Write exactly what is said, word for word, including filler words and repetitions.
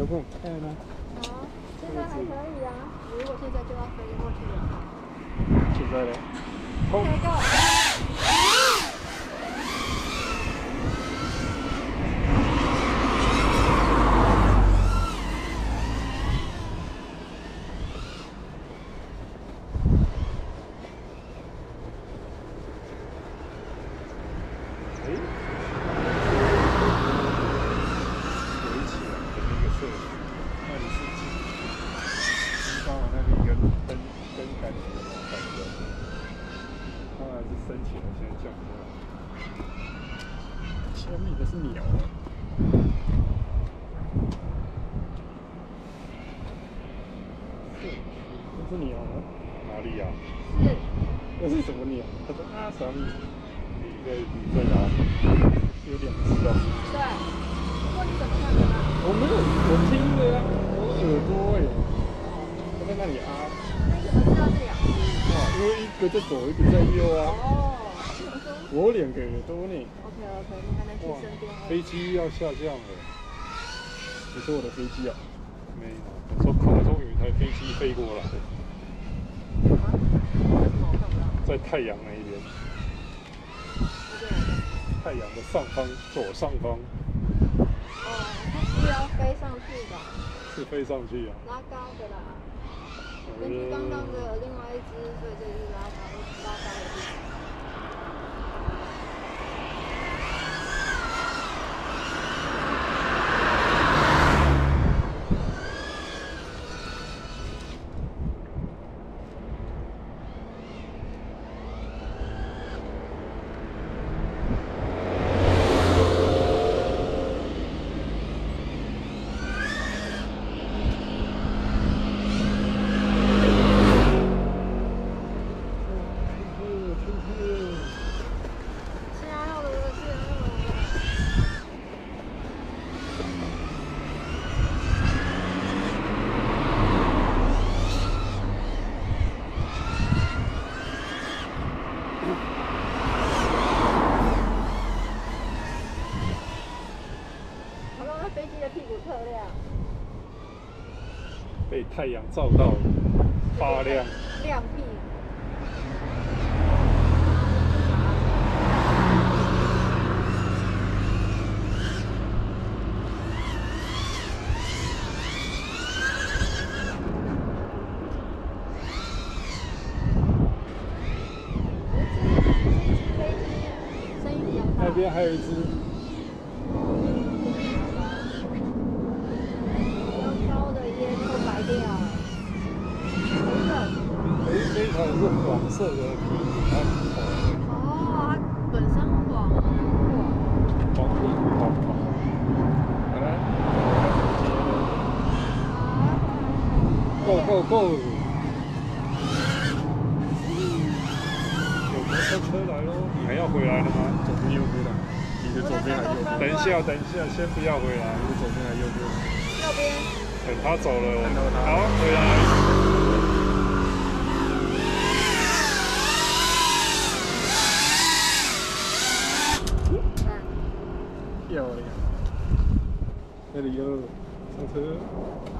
给我看啊。 好，现在还可以啊。如果现在就要飞过去了。 现在呢？ 可以 go。 哎，围起来的那个设计，那里是机刚好那边一个灯灯杆子的那种感觉，当然是升起来，现在降下来。前面的是鸟啊，是，这是鸟吗？哪里呀？ 是。 那是什么鸟？他说啊，什么意思？你在你在哪里？有两只哦。 对。不过你怎么看的呢？ 我没有，我听的呀，我耳朵哎，他在那里啊。 那你怎么知道是两只？ 哇，因为一个在左，一个在右啊。 哦。 我有两个耳朵呢。 OK OK， 你还能去身边哦。 飞机要下降了。你说我的飞机啊？没有，我说空中有一台飞机飞过来。 啊？为什么我看不到？ 在太阳那一边。太阳的上方，左上方。 哦，它是要飞上去的。 是飞上去啊。 拉高的啦。根据刚刚的另外一只，所以这是拉高拉高的地方。飞机的屁股特亮， 被太阳照到，发亮， 亮屁。 那边还有一只。这台是黄色的屁股，它是黄的。 哦，它本身黄， 黄屁股黄黄。好来，够够够！有摩托车来喽！你还要回来了吗？左边右边的，你的左边还右边？等一下，等一下，先不要回来，你的左边还右边？ 右边。 等他走了，看到他。好，回来。漂亮，那里有上车。